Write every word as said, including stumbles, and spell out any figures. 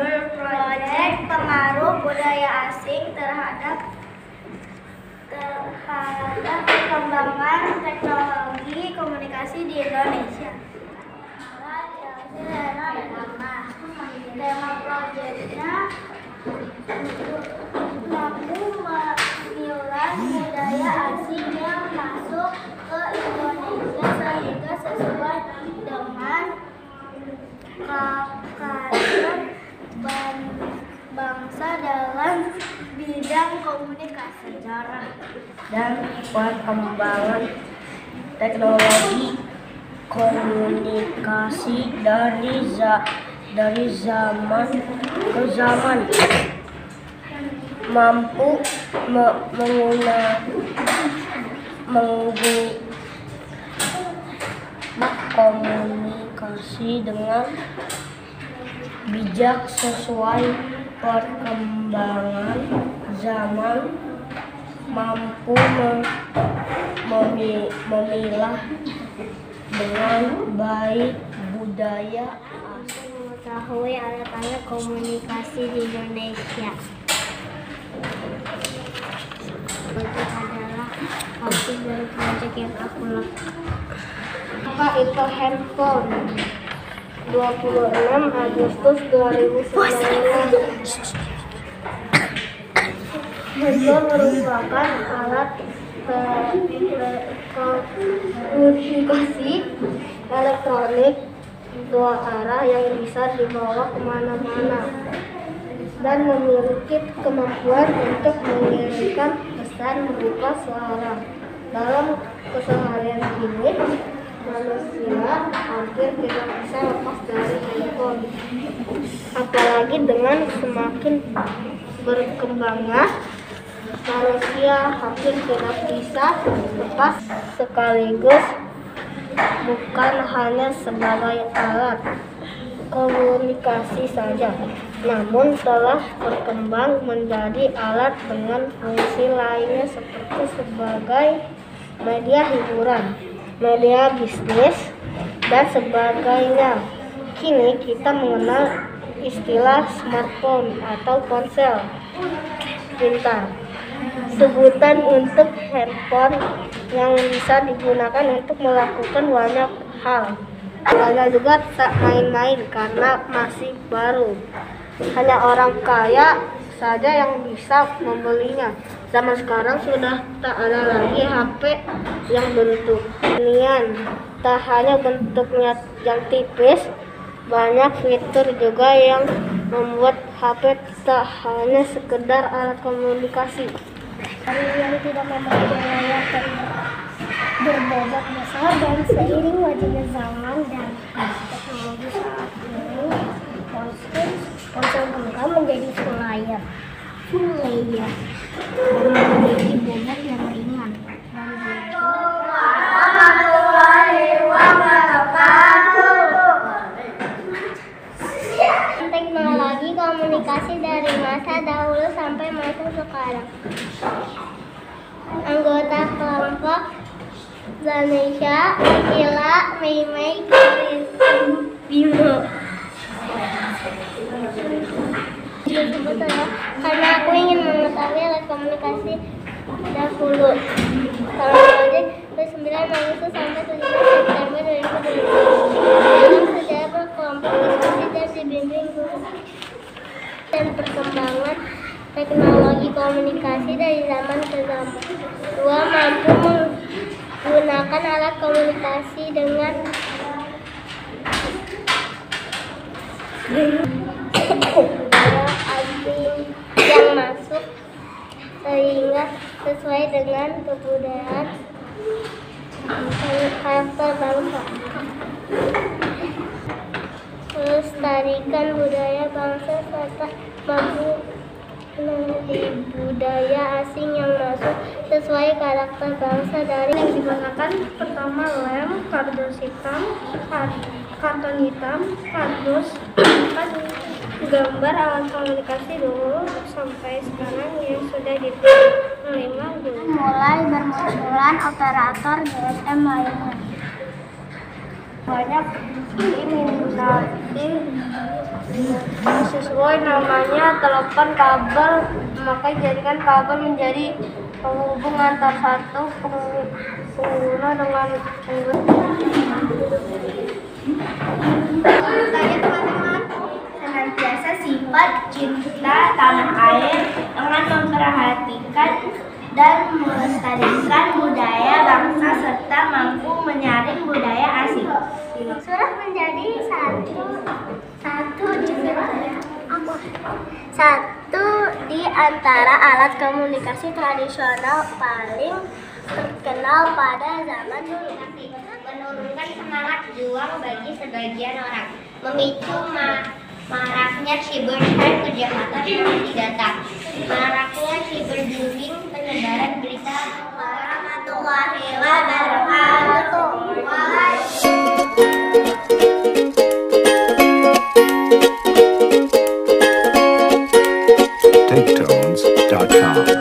proyek pengaruh budaya asing terhadap terhadap perkembangan teknologi komunikasi di Indonesia. Tema proyeknya mampu menilai budaya asing yang masuk ke Indonesia sehingga sesuai dengan karakter bangsa dalam bidang komunikasi, sejarah, dan perkembangan teknologi komunikasi dari za, dari zaman ke zaman, mampu me, menggunakan komunikasi dengan bijak sesuai perkembangan zaman, mampu mem, memilah dengan baik budaya asing, mengetahui alat-alat komunikasi di Indonesia. Itu adalah hasil dari proyek yang aku lakukan. Apa itu handphone? dua puluh enam Agustus dua ribu sembilan belas. Handphone merupakan alat komunikasi elektronik dua arah yang bisa dibawa kemana-mana dan memiliki kemampuan untuk mengirimkan pesan berupa suara. Dalam keseharian kini, manusia hampir tidak bisa lepas dari handphone. Apalagi dengan semakin berkembangnya, manusia hampir tidak bisa lepas, sekaligus bukan hanya sebagai alat komunikasi saja, namun telah berkembang menjadi alat dengan fungsi lainnya seperti sebagai media hiburan, media bisnis, dan sebagainya. Kini kita mengenal istilah smartphone atau ponsel pintar, sebutan untuk handphone yang bisa digunakan untuk melakukan banyak hal. Awalnya juga tak main-main karena masih baru. Hanya orang kaya saja yang bisa membelinya. Zaman sekarang sudah tak ada lagi H P yang bentuk inian. Tak hanya bentuknya yang tipis, banyak fitur juga yang membuat H P tak hanya sekedar alat komunikasi. Hari yang tidak membaca layar berbobot besar, dan seiring majunya zaman dan teknologi saat ini, ponsel ponsel genggam menjadi full layar, full layer dan memiliki bobot yang ringan dan teknologi komunikasi dari masa dahulu sampai masa sekarang. Anggota kelompok Indonesia, Ila, Meimei, Bimo. Disebut ya, karena aku ingin mengetahui alat komunikasi dahulu. Kalau proyek dari sembilan Agustus sampai tujuh belas September dua ribu dua puluh. Dalam sejarah berkelompok diskusi dan dibimbing guru dan perkembangan teknologi komunikasi dari zaman ke zaman. Dua, mampu menggunakan alat komunikasi dengan budaya asing yang masuk sehingga sesuai dengan kebudayaan karakter bangsa. Melestarikan budaya bangsa serta mampu mengenali budaya asing yang masuk sesuai karakter bangsa. Dari yang digunakan pertama lem, kardus hitam, karton hitam, kardus, gambar alat komunikasi dulu sampai sekarang yang sudah diterima dulu. Mulai bermunculan operator G S M lainnya. Banyak kriminal berarti sesuai namanya telepon kabel, maka jadikan kabel menjadi penghubung antar satu pengguna dengan pengguna. Tanya teman-teman, senantiasa sifat cinta tanah air dengan memperhatikan dan melestarikan budaya bangsa serta mampu menyaring budaya asing. Surat menjadi satu satu apa? Satu di antara alat komunikasi tradisional paling terkenal pada zaman dulu. Menurunkan semangat juang bagi sebagian orang, memicu ma maraknya cybercrime, kejahatan seperti data, maraknya cyberbullying, penyebaran berita. Warahmatullahi wabarakatuh. take tones dot com